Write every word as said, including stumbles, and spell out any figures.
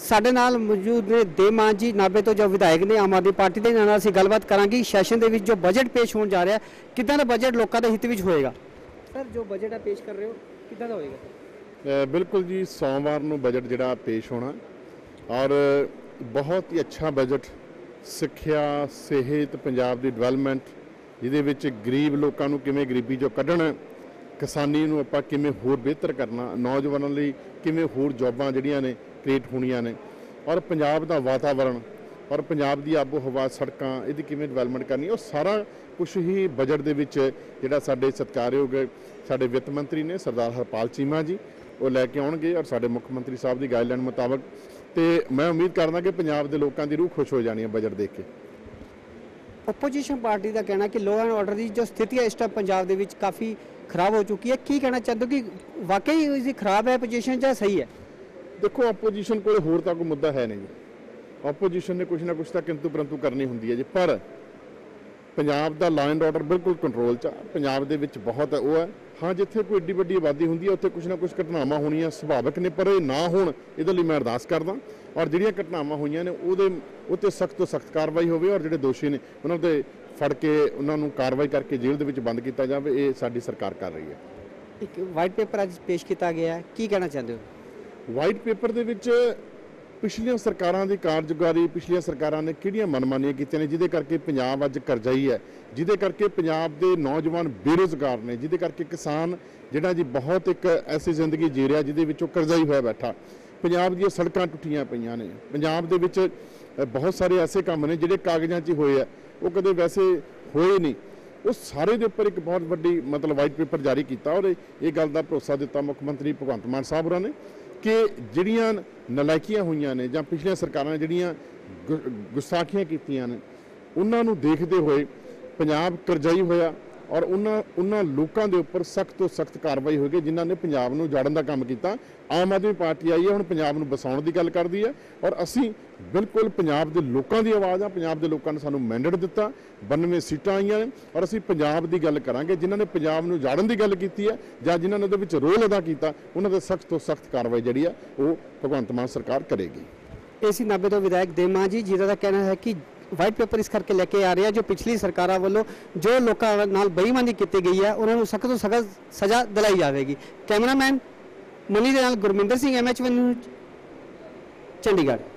ਸਾਡੇ ਨਾਲ ਮੌਜੂਦ ਨੇ ਦੇ ਮਾਨ ਜੀ ਨਾਭੇ ਤੋਂ ਜੋ ਵਿਧਾਇਕ ਨੇ ਆਮ ਆਦਮੀ ਪਾਰਟੀ ਦੇ। ਨਾਲ ਅਸੀਂ ਗੱਲਬਾਤ ਕਰਾਂਗੇ ਸੈਸ਼ਨ ਦੇ ਵਿੱਚ ਜੋ ਬਜਟ ਪੇਸ਼ ਹੋਣ ਜਾ ਰਿਹਾ ਕਿੱਦਾਂ ਦਾ ਬਜਟ ਲੋਕਾਂ ਦੇ ਹਿੱਤ ਵਿੱਚ ਹੋਏਗਾ। ਸਰ ਜੋ ਬਜਟ ਆ ਪੇਸ਼ ਕਰ ਰਹੇ ਹੋ ਕਿੱਦਾਂ ਦਾ ਹੋਏਗਾ? ਬਿਲਕੁਲ ਜੀ, ਸੋਮਵਾਰ ਨੂੰ ਬਜਟ ਜਿਹੜਾ ਪੇਸ਼ ਹੋਣਾ ਔਰ ਬਹੁਤ ਹੀ ਅੱਛਾ ਬਜਟ ਸਿੱਖਿਆ, ਸਿਹਤ, ਪੰਜਾਬ ਦੀ ਡਿਵੈਲਪਮੈਂਟ, ਜਿਹਦੇ ਵਿੱਚ ਗਰੀਬ ਲੋਕਾਂ ਨੂੰ ਕਿਵੇਂ ਗਰੀਬੀ ਚੋਂ ਕੱਢਣਾ, ਕਿਸਾਨੀ ਨੂੰ ਆਪਾਂ ਕਿਵੇਂ ਹੋਰ ਬਿਹਤਰ ਕਰਨਾ, ਨੌਜਵਾਨਾਂ ਲਈ ਕਿਵੇਂ ਹੋਰ ਜੌਬਾਂ ਜਿਹੜੀਆਂ ਨੇ ਕ੍ਰੀਏਟ ਹੋਣੀਆਂ ਨੇ, ਔਰ ਪੰਜਾਬ ਦਾ ਵਾਤਾਵਰਣ ਔਰ ਪੰਜਾਬ ਦੀ ਆਬੋ ਹਵਾ, ਸੜਕਾਂ, ਇਹਦੀ ਕਿਵੇਂ ਡਿਵੈਲਪਮੈਂਟ ਕਰਨੀ, ਉਹ ਸਾਰਾ ਕੁਛ ਹੀ ਬਜਟ ਦੇ ਵਿੱਚ ਜਿਹੜਾ ਸਾਡੇ ਸਤਿਕਾਰਯੋਗ ਸਾਡੇ ਵਿੱਤ ਮੰਤਰੀ ਨੇ ਸਰਦਾਰ ਹਰਪਾਲ ਚੀਮਾ ਜੀ ਉਹ ਲੈ ਕੇ ਆਉਣਗੇ ਔਰ ਸਾਡੇ ਮੁੱਖ ਮੰਤਰੀ ਸਾਹਿਬ ਦੀ ਗਾਈਡਲਾਈਨ ਮੁਤਾਬਕ। ਤੇ ਮੈਂ ਉਮੀਦ ਕਰਦਾ ਕਿ ਪੰਜਾਬ ਦੇ ਲੋਕਾਂ ਦੀ ਰੂਹ ਖੁਸ਼ ਹੋ ਜਾਣੀ ਹੈ ਬਜਟ ਦੇਖ ਕੇ। ਓਪੋਜੀਸ਼ਨ ਪਾਰਟੀ ਦਾ ਕਹਿਣਾ ਕਿ ਲੋਅ ਐਂਡ ਆਰਡਰ ਦੀ ਜੋ ਸਥਿਤੀ ਹੈ ਇਸ ਟਾਈਮ ਪੰਜਾਬ ਦੇ ਵਿੱਚ ਕਾਫੀ ਖਰਾਬ ਹੋ ਚੁੱਕੀ ਹੈ, ਕੀ ਕਹਿਣਾ ਚਾਹੁੰਦੇ ਹੋ ਕਿ ਵਾਕਈ ਇਸ ਦੀ ਖਰਾਬ ਹੈ ਪੋਜੀਸ਼ਨ ਜਾਂ ਸਹੀ ਹੈ? ਦੇਖੋ, ਆਪੋਜੀਸ਼ਨ ਕੋਲ ਹੋਰ ਤਾਂ ਕੋਈ ਮੁੱਦਾ ਹੈ ਨਹੀਂ ਜੀ। ਆਪੋਜੀਸ਼ਨ ਨੇ ਕੁਛ ਨਾ ਕੁਛ ਤਾਂ ਕਿੰਤੂ ਪਰੰਤੂ ਕਰਨੀ ਹੁੰਦੀ ਹੈ ਜੀ, ਪਰ ਪੰਜਾਬ ਦਾ ਲਾਅ ਐਂਡ ਆਰਡਰ ਬਿਲਕੁਲ ਕੰਟਰੋਲ 'ਚ ਆ। ਪੰਜਾਬ ਦੇ ਵਿੱਚ ਬਹੁਤ ਉਹ ਹੈ, ਹਾਂ ਜਿੱਥੇ ਕੋਈ ਏਡੀ ਵੱਡੀ ਆਬਾਦੀ ਹੁੰਦੀ ਹੈ ਉੱਥੇ ਕੁਛ ਨਾ ਕੁਛ ਘਟਨਾਵਾਂ ਹੋਣੀਆਂ ਸੁਭਾਵਿਕ ਨੇ, ਪਰ ਇਹ ਨਾ ਹੋਣ ਇਹਦੇ ਲਈ ਮੈਂ ਅਰਦਾਸ ਕਰਦਾ। ਔਰ ਜਿਹੜੀਆਂ ਘਟਨਾਵਾਂ ਹੋਈਆਂ ਨੇ ਉਹਦੇ ਉੱਤੇ ਸਖਤ ਤੋਂ ਸਖਤ ਕਾਰਵਾਈ ਹੋਵੇ ਔਰ ਜਿਹੜੇ ਦੋਸ਼ੀ ਨੇ ਉਹਨਾਂ 'ਤੇ ਫੜ ਕੇ ਉਹਨਾਂ ਨੂੰ ਕਾਰਵਾਈ ਕਰਕੇ ਜੇਲ੍ਹ ਦੇ ਵਿੱਚ ਬੰਦ ਕੀਤਾ ਜਾਵੇ। ਇਹ ਸਾਡੀ ਸਰਕਾਰ ਕਰ ਰਹੀ ਹੈ। ਇੱਕ ਵਾਈਟ ਪੇਪਰ ਅੱਜ ਪੇਸ਼ ਕੀਤਾ ਗਿਆ, ਕੀ ਕਹਿਣਾ ਚਾਹੁੰਦੇ ਹੋ? ਵਾਈਟ ਪੇਪਰ ਦੇ ਵਿੱਚ ਪਿਛਲੀਆਂ ਸਰਕਾਰਾਂ ਦੀ ਕਾਰਜਕਾਰੀ, ਪਿਛਲੀਆਂ ਸਰਕਾਰਾਂ ਨੇ ਕਿਹੜੀਆਂ ਮਨਮਾਨੀਆਂ ਕੀਤੀਆਂ ਨੇ ਜਿਹਦੇ ਕਰਕੇ ਪੰਜਾਬ ਅੱਜ ਕਰਜ਼ਾਈ ਹੈ, ਜਿਹਦੇ ਕਰਕੇ ਪੰਜਾਬ ਦੇ ਨੌਜਵਾਨ ਬੇਰੁਜ਼ਗਾਰ ਨੇ, ਜਿਹਦੇ ਕਰਕੇ ਕਿਸਾਨ ਜਿਹੜਾ ਜੀ ਬਹੁਤ ਇੱਕ ਐਸੀ ਜ਼ਿੰਦਗੀ ਜੀ ਰਿਹਾ ਜਿਹਦੇ ਵਿੱਚ ਉਹ ਕਰਜ਼ਾਈ ਹੋਇਆ ਬੈਠਾ। ਪੰਜਾਬ ਦੀਆਂ ਸੜਕਾਂ ਟੁੱਟੀਆਂ ਪਈਆਂ ਨੇ, ਪੰਜਾਬ ਦੇ ਵਿੱਚ ਬਹੁਤ ਸਾਰੇ ਐਸੇ ਕੰਮ ਨੇ ਜਿਹੜੇ ਕਾਗਜ਼ਾਂ 'ਚ ਹੋਏ ਆ, ਉਹ ਕਦੇ ਵੈਸੇ ਹੋਏ ਨਹੀਂ। ਉਹ ਸਾਰੇ ਦੇ ਉੱਪਰ ਇੱਕ ਬਹੁਤ ਵੱਡੀ ਮਤਲਬ ਵਾਈਟ ਪੇਪਰ ਜਾਰੀ ਕੀਤਾ ਔਰ ਇਹ ਗੱਲ ਦਾ ਭਰੋਸਾ ਦਿੱਤਾ ਮੁੱਖ ਮੰਤਰੀ ਭਗਵੰਤ ਮਾਨ ਸਾਹਿਬ ਹੋਰਾਂ ਨੇ ਕਿ ਜਿਹੜੀਆਂ ਨਲਾਇਕੀਆਂ ਹੋਈਆਂ ਨੇ ਜਾਂ ਪਿਛਲੀਆਂ ਸਰਕਾਰਾਂ ਨੇ ਜਿਹੜੀਆਂ ਗੁਸਤਾਖੀਆਂ ਕੀਤੀਆਂ ਨੇ ਉਹਨਾਂ ਨੂੰ ਦੇਖਦੇ ਹੋਏ ਪੰਜਾਬ ਕਰਜ਼ਾਈ ਹੋਇਆ ਔਰ ਉਹਨਾਂ ਉਹਨਾਂ ਲੋਕਾਂ ਦੇ ਉੱਪਰ ਸਖਤ ਤੋਂ ਸਖਤ ਕਾਰਵਾਈ ਹੋਏਗੀ ਜਿਨ੍ਹਾਂ ਨੇ ਪੰਜਾਬ ਨੂੰ ਉਜਾੜਨ ਦਾ ਕੰਮ ਕੀਤਾ। ਆਮ ਆਦਮੀ ਪਾਰਟੀ ਆਈ ਹੈ, ਹੁਣ ਪੰਜਾਬ ਨੂੰ ਬਸਾਉਣ ਦੀ ਗੱਲ ਕਰਦੀ ਹੈ ਔਰ ਅਸੀਂ ਬਿਲਕੁਲ ਪੰਜਾਬ ਦੇ ਲੋਕਾਂ ਦੀ ਆਵਾਜ਼ ਆ। ਪੰਜਾਬ ਦੇ ਲੋਕਾਂ ਨੇ ਸਾਨੂੰ ਮੈਂਡੇਟ ਦਿੱਤਾ, ਬਾਨਵੇਂ ਸੀਟਾਂ ਆਈਆਂ ਨੇ ਔਰ ਅਸੀਂ ਪੰਜਾਬ ਦੀ ਗੱਲ ਕਰਾਂਗੇ। ਜਿਨ੍ਹਾਂ ਨੇ ਪੰਜਾਬ ਨੂੰ ਉਜਾੜਨ ਦੀ ਗੱਲ ਕੀਤੀ ਹੈ ਜਾਂ ਜਿਨ੍ਹਾਂ ਨੇ ਉਹਦੇ ਵਿੱਚ ਰੋਲ ਅਦਾ ਕੀਤਾ ਉਹਨਾਂ ਦੇ ਸਖਤ ਤੋਂ ਸਖਤ ਕਾਰਵਾਈ ਜਿਹੜੀ ਆ ਉਹ ਭਗਵੰਤ ਮਾਨ ਸਰਕਾਰ ਕਰੇਗੀ। ਇਹ ਸੀ ਨਾਭੇ ਤੋਂ ਵਿਧਾਇਕ ਦੇ ਮਾਨ ਜੀ, ਜਿਹਦਾ ਦਾ ਕਹਿਣਾ ਹੈ ਕਿ ਵਾਈਟ ਪੇਪਰ ਇਸ ਕਰਕੇ ਲੈ ਕੇ ਆ ਰਿਹਾ ਜੋ ਪਿਛਲੀ ਸਰਕਾਰਾਂ ਵੱਲੋਂ ਜੋ ਲੋਕਾਂ ਨਾਲ ਬੇਈਮਾਨੀ ਕੀਤੀ ਗਈ ਹੈ ਉਹਨਾਂ ਨੂੰ ਸਖਤ ਤੋਂ ਸਖਤ ਸਜ਼ਾ ਦਿਲਾਈ ਜਾਵੇਗੀ। ਕੈਮਰਾਮੈਨ ਮਨੀ ਦੇ ਨਾਲ Gurminder Singh, M H one Chandigarh.